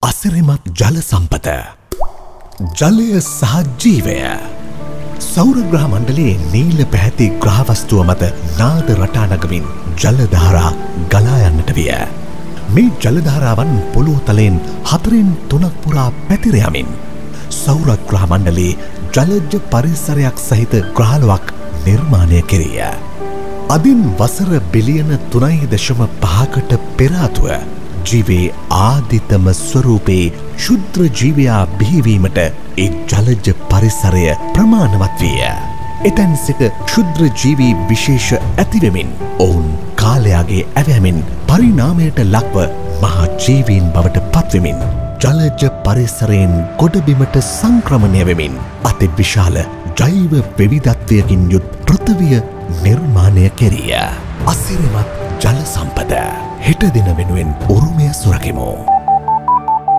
අසිරිමත් ජල සම්පත ජලය සහ ජීවය සෞරග්‍රහ මණ්ඩලයේ නීල පැහැති ග්‍රහවස්තුව මත නාද රටා නගමින් ජලධාරා ගලා යන්නට විය. මේ ජලධාරාවන් පොළොව තලයෙන් 4/3 පුරා පැතිර යමින් සෞරග්‍රහ මණ්ඩලයේ ජලජ පරිසරයක් සහිත ග්‍රහලොවක් නිර්මාණය කෙරිය. අදින් වසර බිලියන 3.5කට පෙර ආතුව ජීවේ ආදිතම ස්වරූපේ ශුද්‍ර ජීවයා බිහිවීමට ඒ ජලජ පරිසරය ප්‍රමාණවත් විය. එතැන් සිට ශුද්‍ර ජීවී විශේෂ ඇතිවෙමින් ඔවුන් කාලයාගේ ඇවෑමෙන් පරිණාමයට ලක්ව මහා ජීවීන් බවට පත්වෙමින් ජලජ පරිසරයෙන් ගොඩබිමට සංක්‍රමණය වෙමින් අති විශාල ජෛව විවිධත්වයකින් යුත් පෘථිවිය නිර්මාණය කෙරිය. අසිරිමත් ජල සම්පත හෙට දින වෙනුවෙන් උරුමය සුරකිමු.